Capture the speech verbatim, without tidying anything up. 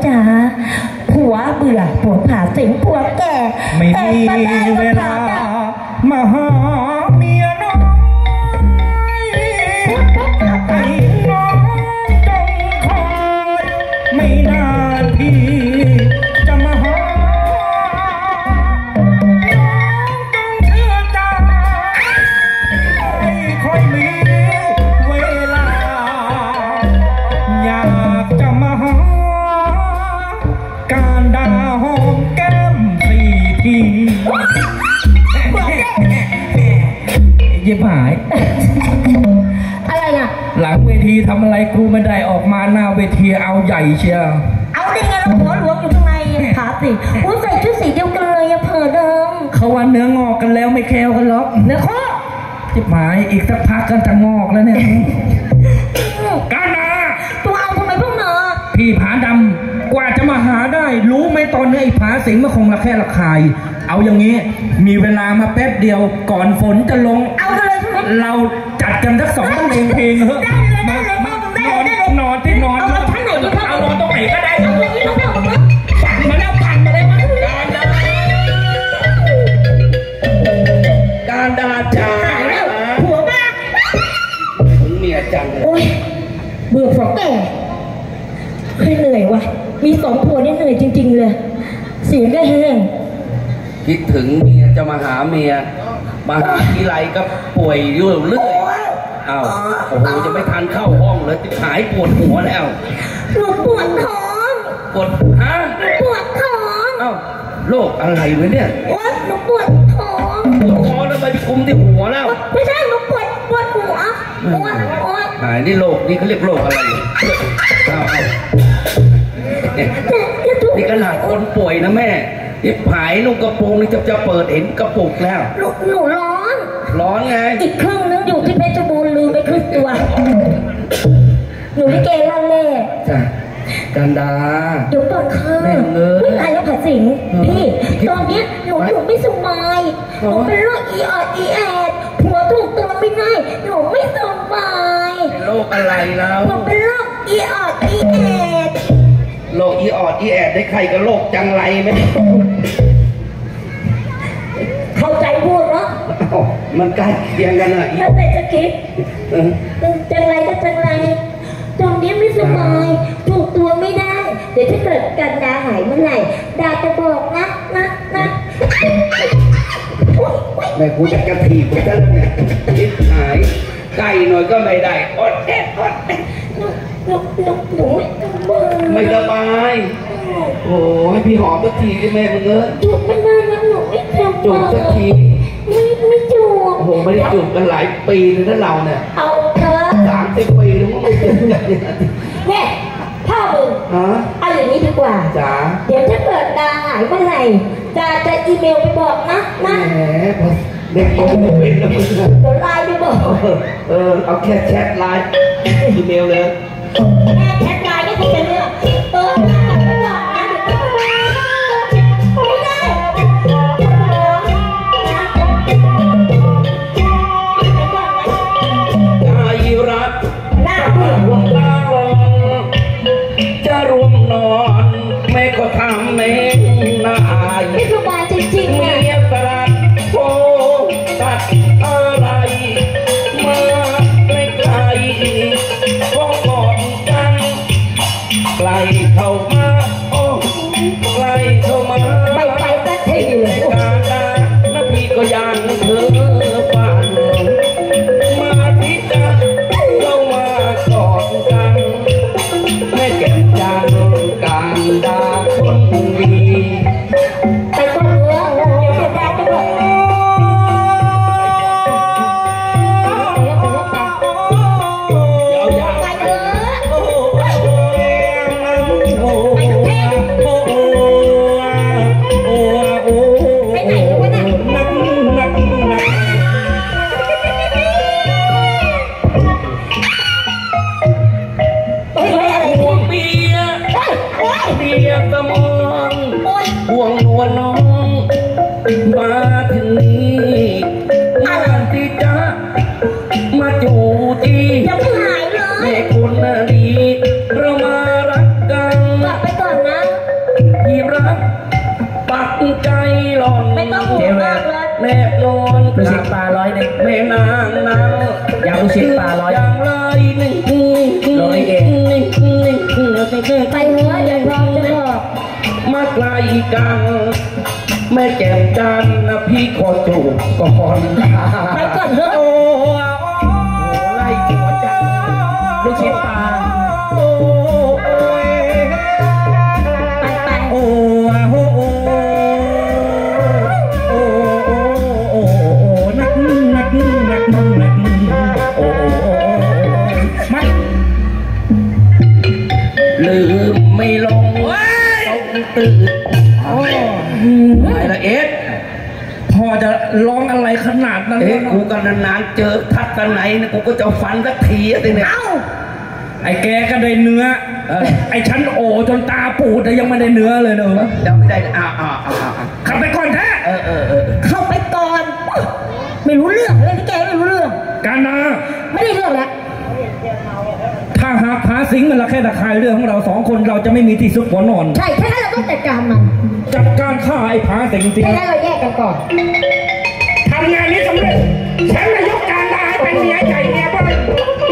จ๋าผัวเบื่อผัวผ่าสิงผัวแก่ไม่มีเวลามาหาเมียน้อยให้น้องต้องคอยไม่นานพี่จะมาหาต้องเชื่อใจไม่ค่อยมีเวลาอยากจะมาหาการดาหอมแก้มสี่ทียิบหายอะไรอ่ะหลังเวทีทำอะไรกูไม่ได้ออกมาหน้าเวทีเอาใหญ่เชียวเอาได้ไงเราหัวหลวงอยู่ข้างในขาสิอุ้ยใส่ชุดสีเดียวกันเลยอะเผื่อเดิมเขาว่าเนื้องอกกันแล้วไม่แคลกันหรอกเนื้อข้อจิบหายอีกสักพักกันจะงอกแล้วเนี่ยการนาตัวเอาทำไมพวกเนอพี่ผาดำกว่าจะมาหาได้รู้ไหมตอนนี้ไอ้ผาสิงมันคงระแค่ระคายเอาอย่างนี้มีเวลามาแป๊บเดียวก่อนฝนจะลงเอาเลยเราจัดกันสักสองเพลงเพลงเถอะได้เลยได้เลยนอนที่นอนเอาท่านไหนดีเอานอนตรงไหนก็ได้เอาเลยเอาเลยปั่นมาแล้วปั่นมาเลยมาการดาจ่าผัวบ้าถึงเมียจังเลยโอ้ยเบื่อฝังแต่เหนื่อยว่ะมีสองผัวนี่เหนื่อยจริงๆเลยเสียงก็แห้งคิดถึงเมียจะมาหาเมียมาหาทีไรก็ป่วยอยู่เรื่อยอ้าวโอ้โหจะไม่ทันเข้าห้องเลยหายปวดหัวแล้วหนูปวดท้องปวดฮะปวดท้องอ้าวโรคอะไรวะเนี่ยโอ๊ยหนูปวดท้องปวดท้องแล้วไปคุมที่หัวแล้วไม่ใช่หนูปวดปวดหัวปวดโอ๊ยหายนี่โรคนี่เขาเรียกโรคอะไรเอาเอาเนี่ยนี่ขนาดคนป่วยนะแม่ที่ผายนุ่งกระโปรงนี่จะจะเปิดเห็นกระปุกแล้วหนูหนูร้อนร้อนไงอีกครึ่งนึงอยู่ที่เพชรบูรณ์ลืมไปครึ่งตัวหนูลิเกลั่นเล่จ้ะกันดาเดี๋ยวก่อนค่ะไม่ตายแล้วผัดสิงพี่ตอนนี้หนูอยู่ไม่สบายหนูเป็นโรคอีออดอีแอดผัวถูกตัวไม่ได้หนูไม่สบายโรคอะไรแล้วหนูเป็นโรคอีออดอีแอดโรคอีออดอีแอดได้ใครกับโรคจังไรไหมเข้าใจพูดเนาะมันใกล้เคียงกันอ่ะแล้วแต่จะคิดจังไรก็จังไรตอนนี้ไม่สบายถูกตัวไม่ได้เดี๋ยวถ้าเกิดกันดาหายเมื่อไหร่ดาจะบอกนะนะนะแม่กูจะกระถีบกูจะเนี่ยคิดหายใกล้หน่อยก็ไม่ได้อดแอดอดแอดหนูหนูหนูไม่สบายโอ้ให้พี่หอมสักทีได้ไหมมึงเอ้ยจูบไม่ได้นะหนูไม่ทำจูบสักทีไม่ไม่จูบโอ้โหไม่ได้จูบกันหลายปีเลยนะเราเนี่ยเอาเถอะสามสิบปีแล้วไม่จูบกันเนี่ยพ่อมึงเอาอย่างนี้ดีกว่าจ๋าเดี๋ยวถ้าเกิดดาหายเมื่อไหร่จะจะอีเมลไปบอกนะนะแหมเด็กอีเมลเป็นแล้วมึงเดี๋ยวไลน์ไปบอกเออเอาแค่แชทไลน์อีเมลเลยแค่แชทไลน์ก็จะเป็นเรื่องเออไม่ได้ใจรักหน้าเบื่อว่ะจะรวมนอนแม่ก็ทำไม่น่าอายไม่สบายจริงๆเนี่ยเมียตรัสโอ้ตัดอะไรมาใกล้ๆก็กอดกันใกล้เข้ามาโอ้ใกล้เข้ามาไม่ไปสักทีเลยการดาน้ำพี่ก็ยังเธอฝันมาที่จะเข้ามากอดกันแม่เก็บจังการดาคนดีไปก็เนื้อเดี๋ยวจะได้จะบอกยาวๆไปเถอะใจหล่อนไม่ต้องห่วงมากเลยแนบนอนลูกชิ้นปลาร้อยหนึ่งแม่นางนางอยากลูกชิ้นปลาร้อยอย่างไรนี่ร้อยเองไปหัวเดี๋ยวพร้อมจะบอกมาไกลกันแม่แจ่มจันนะพี่ขอจูบก่อนไปก่อนเถอะโอ้ไล่หัวใจลูกชิ้นปลาโอ้ยไปไปโอ้โอ้โอ้โอ้โอ้โอ้นักนักนักนักโอ้มันลืมไม่ลงต้องตื่นอะไรละเอ็ดพอจะร้องอะไรขนาดนั้นเอ๊ะกูกันนานๆเจอทัดกันไหนนะกูก็จะฟันสักทีอะสิเนี่ยเอ้าไอ้แกก็ได้เนื้อเออไอ้ฉันโอจนตาปูดแต่ยังไม่ได้เนื้อเลยเนอะจำไม่ได้อ้าวอ้าวอ้าวอ้าวขับไปก่อนแท้เออเออเออเข้าไปก่อน ไม่รู้เรื่องเลยที่แกไม่รู้เรื่องการนาไม่ได้เรื่องแล้วถ้าหากพาสิงห์มันละแค่ตะคายเรื่องของเราสองคนเราจะไม่มีที่ซุกหัวนอนใช่ถ้างั้นเราต้องจัดการมันจัดการฆ่าไอ้พาสิงห์สิถ้างั้นเราแยกกันก่อนทำงานนี้สำเร็จฉันนายกการนาให้เป็นเมียใหญ่เมียบ้าน